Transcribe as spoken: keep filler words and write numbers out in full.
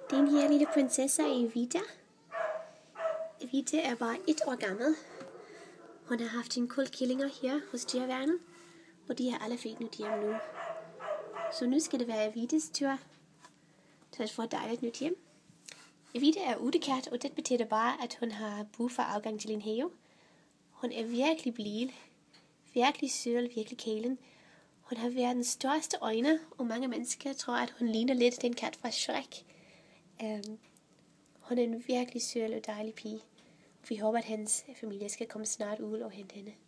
Den her lille prinsesse er Evita. Evita er bare et år gammel. Hun har haft en kul killinger her hos Dyreværnet, og de har alle født nyt hjem nu. Så nu skal det være Evitas tur til at få et dejligt nyt hjem. Evita er udekat, og det betyder bare, at hun har brug for afgang til en have. Hun er virkelig blid, virkelig sød, virkelig kælen. Hun har verdens største øjne, og mange mennesker tror, at hun ligner lidt den kat fra Shrek. Um, hun er en virkelig sød og dejlig pige. Vi håber, at hans familie skal komme snart ud og hente hende.